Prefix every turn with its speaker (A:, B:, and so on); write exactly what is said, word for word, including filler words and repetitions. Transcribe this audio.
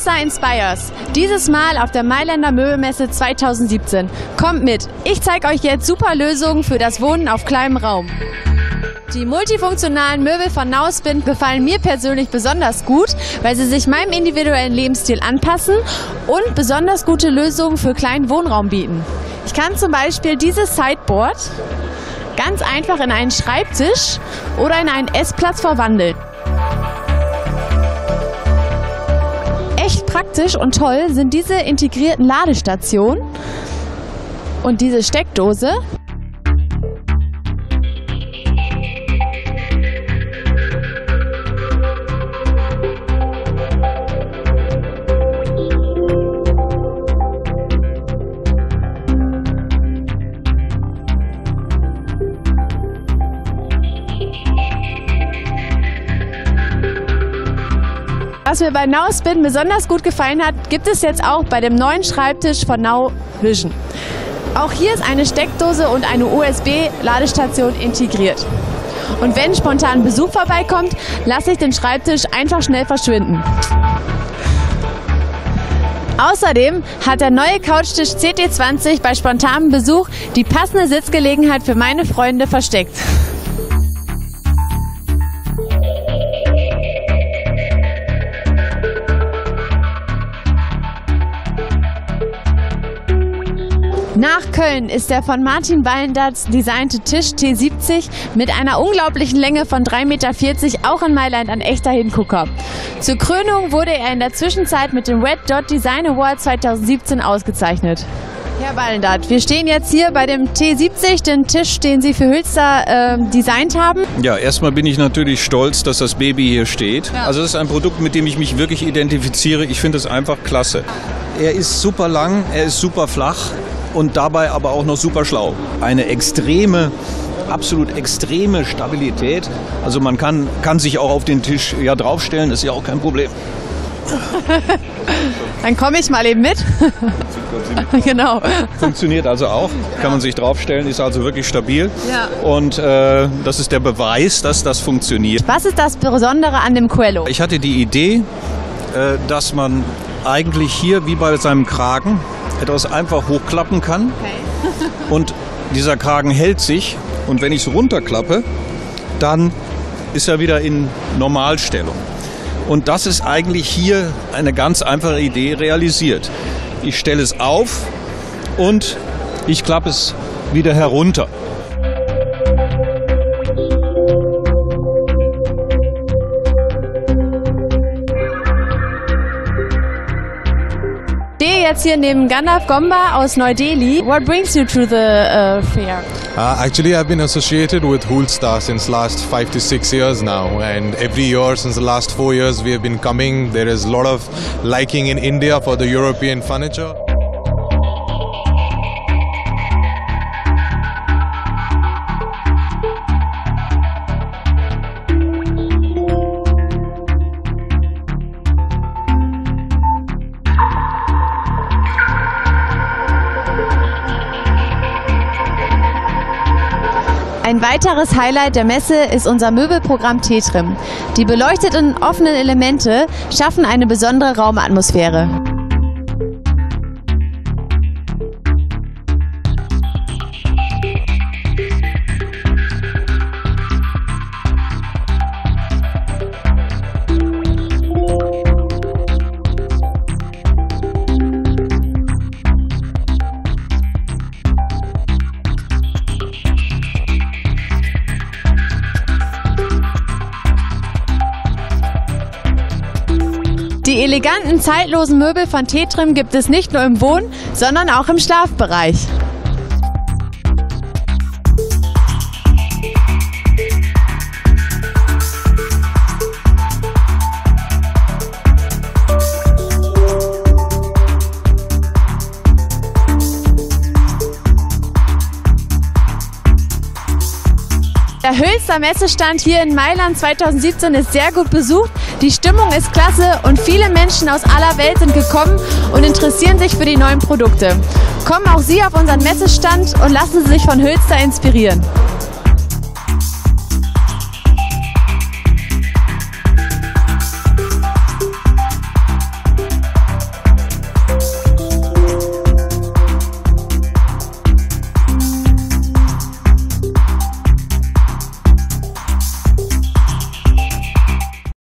A: Hülster Inspires. Dieses Mal auf der Mailänder Möbelmesse zweitausendsiebzehn. Kommt mit, ich zeige euch jetzt super Lösungen für das Wohnen auf kleinem Raum. Die multifunktionalen Möbel von Nauspin gefallen mir persönlich besonders gut, weil sie sich meinem individuellen Lebensstil anpassen und besonders gute Lösungen für kleinen Wohnraum bieten. Ich kann zum Beispiel dieses Sideboard ganz einfach in einen Schreibtisch oder in einen Essplatz verwandeln. Echt praktisch und toll sind diese integrierten Ladestationen und diese Steckdose. Was mir bei Nauspin besonders gut gefallen hat, gibt es jetzt auch bei dem neuen Schreibtisch von Nauvision. Auch hier ist eine Steckdose und eine U S B-Ladestation integriert. Und wenn spontan Besuch vorbeikommt, lasse ich den Schreibtisch einfach schnell verschwinden. Außerdem hat der neue Couchtisch C T zwanzig bei spontanem Besuch die passende Sitzgelegenheit für meine Freunde versteckt. Nach Köln ist der von Martin Wallendatz designte Tisch T siebzig mit einer unglaublichen Länge von drei Meter vierzig auch in Mailand ein echter Hingucker. Zur Krönung wurde er in der Zwischenzeit mit dem Red Dot Design Award zweitausendsiebzehn ausgezeichnet. Herr Wallendatz, wir stehen jetzt hier bei dem T siebzig, den Tisch, den Sie für Hülster äh, designt haben.
B: Ja, erstmal bin ich natürlich stolz, dass das Baby hier steht.
A: Ja.
B: Also das ist ein Produkt, mit dem ich mich wirklich identifiziere. Ich finde es einfach klasse. Er ist super lang, er ist super flach und dabei aber auch noch super schlau. Eine extreme, absolut extreme Stabilität. Also man kann, kann sich auch auf den Tisch ja draufstellen, ist ja auch kein Problem.
A: Dann komme ich mal eben mit. Genau.
B: Funktioniert also auch, kann man sich draufstellen, ist also wirklich stabil.
A: Ja.
B: Und äh, das ist der Beweis, dass das funktioniert.
A: Was ist das Besondere an dem Quello?
B: Ich hatte die Idee, äh, dass man eigentlich hier wie bei seinem Kragen etwas einfach hochklappen kann.
A: Okay.
B: Und dieser Kragen hält sich und wenn ich es runterklappe, dann ist er wieder in Normalstellung. Und das ist eigentlich hier eine ganz einfache Idee realisiert. Ich stelle es auf und ich klappe es wieder herunter.
A: Ich stehe jetzt hier neben Gandalf Gomba aus Neu-Delhi. What brings you to the uh, fair?
C: Uh, actually, I've been associated with Hülster since last five to six years now, and every year since the last four years we have been coming. There is a lot of liking in India for the European furniture.
A: Ein weiteres Highlight der Messe ist unser Möbelprogramm Tetrim. Die beleuchteten offenen Elemente schaffen eine besondere Raumatmosphäre. Die eleganten, zeitlosen Möbel von Tetrim gibt es nicht nur im Wohn-, sondern auch im Schlafbereich. Der Hülster Messestand hier in Mailand zweitausendsiebzehn ist sehr gut besucht, die Stimmung ist klasse und viele Menschen aus aller Welt sind gekommen und interessieren sich für die neuen Produkte. Kommen auch Sie auf unseren Messestand und lassen Sie sich von Hülster inspirieren.